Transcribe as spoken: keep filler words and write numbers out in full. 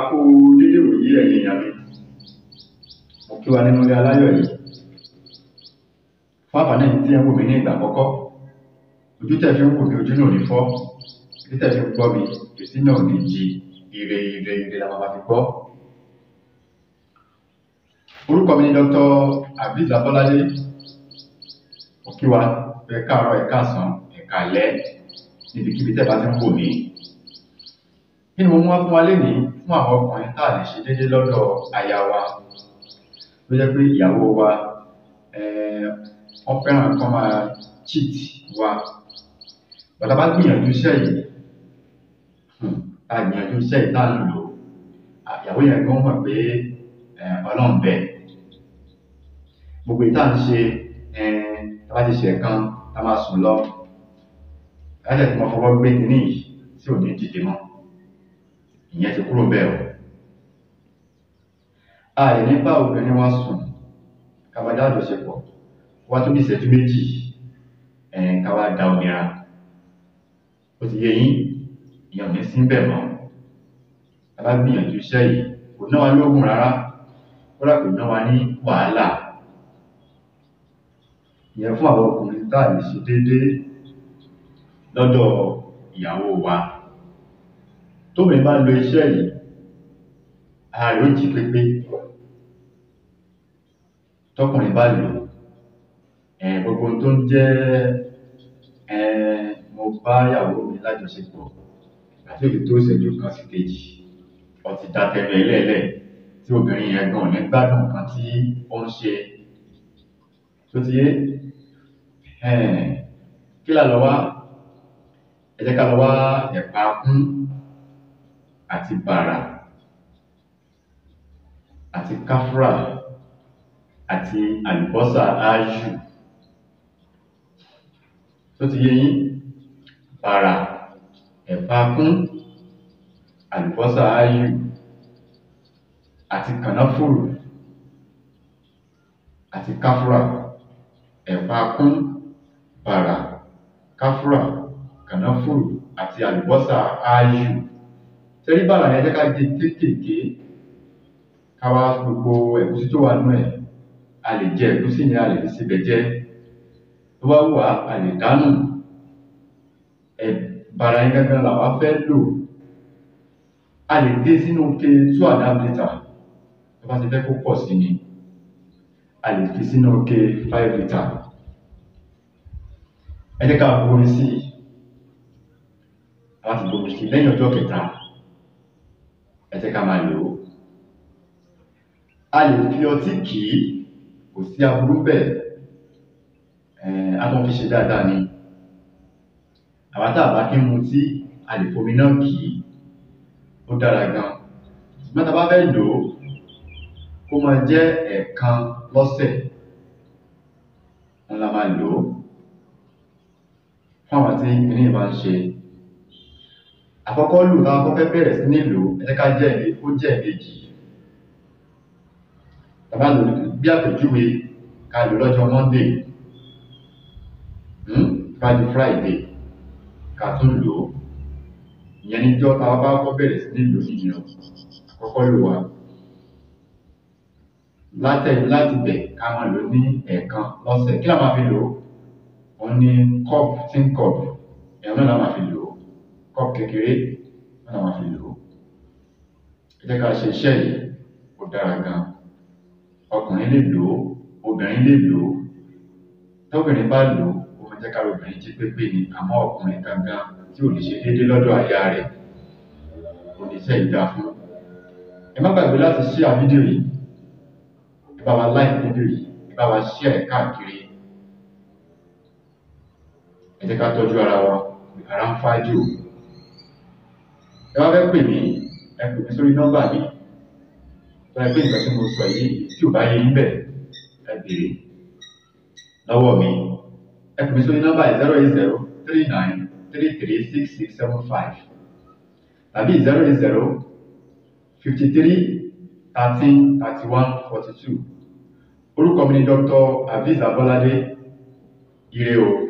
kú dédé wòyí ẹ̀yin èèyàn mi. Mo kí wa nínú ilé aláyọ̀ yìí. Fún àǹfààní ẹ̀yin tí ẹ ń wò mí ní ìgbà àkọ́kọ́, ojú tẹ́ fi ń wò mí ojú náà ò ní fọ́, etí tẹ́ fi ń gbọ́ mi etí náà ò ní di, ire ire ire la máa fi gbọ́. Orúkọ mi ni Doctor Aviz Abolade. Mo kí wa ẹ káàárọ̀, ẹ káàsán, ẹ káalẹ́ níbikíbi tẹ́ bá ti ń wò mí. Kí ni mo mú wá fún wa lénìí fún àwọn ọkùnrin tá à lè ṣe déédéé lọ́dọ̀ aya wa, ló jẹ́ pé ìyàwó wa wọ́n fẹ́ràn kán máa cheat wa. Bàtà bá gbìyànjú iṣẹ́ yìí, tá a gbìyànjú iṣẹ́ yìí tá a lò, ìyàwó yẹn gan mọ̀ pé Ọlọ́run bẹ. Gbogbo ìta ń ṣe tá a bá ti ṣe kan tá a máa sùn lọ, láti ẹ̀ tí mo fọwọ́ gbé kínní yìí tí ò ní dìde mọ́, ìyẹn ti kúrò bẹ́ẹ̀ o. A lè ní bá obìnrin wa sùn ká wá dá àjọṣepọ̀ wá tó bí ìṣẹ́jú méjì ká wá da omi ra. Ó ti yé yín, ìyẹn ò ní sí bẹ́ẹ̀ mọ́. Tá a bá gbìyànjú iṣẹ́ yìí, kò ná wa lóògùn rárá, kódà kò ná wa ní wàhálà. Ìyẹn fún àwọn ọkùnrin tá a lè ṣe déédéé lọ́dọ̀ ìyàwó wa. Tóbìnrin bá lo iṣẹ́ yìí, ara rẹ̀ ó jí pépé. Tọkùnrin bá lò gbogbo tó ń jẹ́ mo bá ìyàwó mi lájọṣepọ̀ àti òbí tó ṣẹ́jú kan sí kejì, ọtí dá tẹnu ẹ lẹ́lẹ̀ tí obìnrin yẹn gan ní gbádùn nǹkan tí ó ń ṣe. Tó ti yé, kí là lọ wá? Ẹ jẹ́ ká lọ wá ẹ̀pà kún àti bàrà àti káfúrà àti àlùbọ́sà áyù. Tó ti yé yín, bàrà, ẹ̀pà kún, àlùbọ́sà áyù àti kànáfùrù àti káfúrà. Ẹ̀pà kún, bàrà, káfúrà, kànáfùrù àti àlùbọ́sà áyù. Tẹ́rí bàrà yẹn jẹ́ ká gé kéékèèké, ká wá gbogbo ẹ̀gúsí tó wà nínú ẹ̀. A lè jẹ ẹ̀gúsí ni, a lè fi síbẹ̀ jẹ. Tó bá wù wá, a lè dánù. Bàrà yẹn gangan làwa fẹ́ lò. A lè dé sínú ke two and a half litre. Tó bá ti fẹ́ kó pọ̀ sí ni, a lè fi sínú ke five litre. Ẹ jẹ́ ká bomi sí i. A bá ti bomi sí i lẹ́yìn ọjọ́ kẹta, ẹ jẹ́ ká máa lò ó. A lè fi ọtí kì í, kò sí aburú bẹ́ẹ̀, a tún fi ṣe dáadáa ni. Àwa tá a bá kí ń mutí, a lè fomi náà kì í, ó dára gan. Ṣùgbọ́n tá a bá fẹ́ lò ó, kó máa jẹ́ ẹ̀ẹ̀kan lọ́sẹ̀, òun la máa lò ó. Fún àwọn tí kinní yìí bá ń ṣe, àkọ́kọ́ lò tá a kọ́kọ́ fẹ́ bẹ̀rẹ̀ sí ní lò ó, ẹ jẹ́ ká jẹ́ ẹ̀ ó jẹ́ ẹ̀ẹ̀mejì. Tá a bá lò bí àpèjúwe, ká lò lọ́jọ́ Monday, ká di Friday, ká tún lò ó. Ìyẹn níjọ́ tá a bá kọ́ bẹ̀rẹ̀ sí ní lò nìyẹn, àkọ́kọ́ lò wá. Látẹ̀yìn láti bẹ̀ ká máa lò ní ẹ̀ẹ̀kan lọ́sẹ̀. Kí la máa fi lò ó? Òun ni cup, tin cup, ẹ̀yàn náà la máa fi lò ó. Cup kékeré náà la máa fi lò ó. Ẹ jẹ́ ká ṣe iṣẹ́ yìí, ó dára gan. Ọkùnrin lè lò ó, obìnrin lè lò ó. Tóbìnrin bá lò ó, ó máa jẹ́ kára obìnrin jí pépé ni. Àmọ́ ọkùnrin gangan tí ò lè ṣe déédéé lọ́dọ̀ aya rẹ̀, kò ní iṣẹ́ yìí dáa fún. Ẹ má gbàgbé láti share fídíò yìí, ẹ bá wa like fídíò yìí, ẹ bá wa share ẹ̀ káàkiri. Ẹ jẹ́ ká tọ́jú ara wa, ara ń fájò. Ẹ bá fẹ́ pè mí, ẹ pè mí sórí nọ́mbà mi. Tó ẹ pé nǹkan tí mo sọ yìí tí ò bá yé yín bẹ̀, ẹ béèrè lọ́wọ́ mi. Ẹ pè mí sórí nọ́mbà zero eight zero three nine three three six six seven five tàbí zero eight zero fifty three thirteen thirty one forty two. Orúkọ mi ni Doctor Aviz Abolade. Ire o.